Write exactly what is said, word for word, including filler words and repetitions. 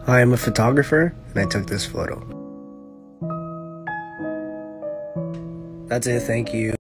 I am a photographer, and I took this photo. That's it, thank you.